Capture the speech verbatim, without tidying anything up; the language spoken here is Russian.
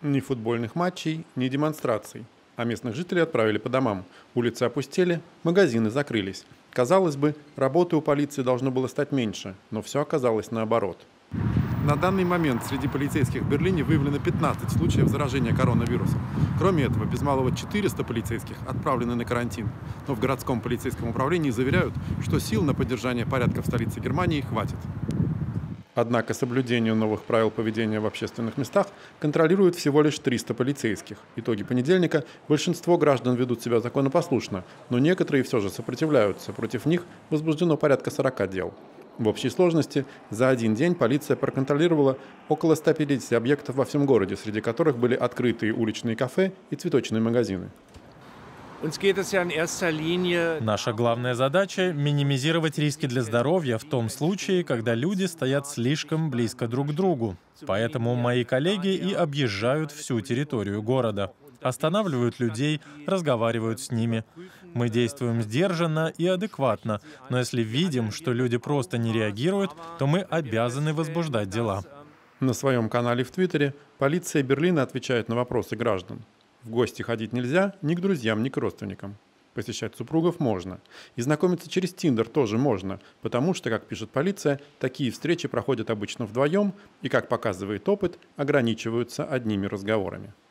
Ни футбольных матчей, ни демонстраций. А местных жителей отправили по домам. Улицы опустели, магазины закрылись. Казалось бы, работы у полиции должно было стать меньше, но все оказалось наоборот. На данный момент среди полицейских в Берлине выявлено пятнадцать случаев заражения коронавирусом. Кроме этого, без малого четыреста полицейских отправлены на карантин. Но в городском полицейском управлении заверяют, что сил на поддержание порядка в столице Германии хватит. Однако соблюдению новых правил поведения в общественных местах контролируют всего лишь триста полицейских. Итоги понедельника: большинство граждан ведут себя законопослушно, но некоторые все же сопротивляются. Против них возбуждено порядка сорока дел. В общей сложности за один день полиция проконтролировала около ста пятидесяти объектов во всем городе, среди которых были открытые уличные кафе и цветочные магазины. Наша главная задача — минимизировать риски для здоровья в том случае, когда люди стоят слишком близко друг к другу. Поэтому мои коллеги и объезжают всю территорию города. Останавливают людей, разговаривают с ними. Мы действуем сдержанно и адекватно, но если видим, что люди просто не реагируют, то мы обязаны возбуждать дела. На своем канале в Твиттере полиция Берлина отвечает на вопросы граждан. В гости ходить нельзя ни к друзьям, ни к родственникам. Посещать супругов можно. И знакомиться через Тиндер тоже можно, потому что, как пишет полиция, такие встречи проходят обычно вдвоем и, как показывает опыт, ограничиваются одними разговорами.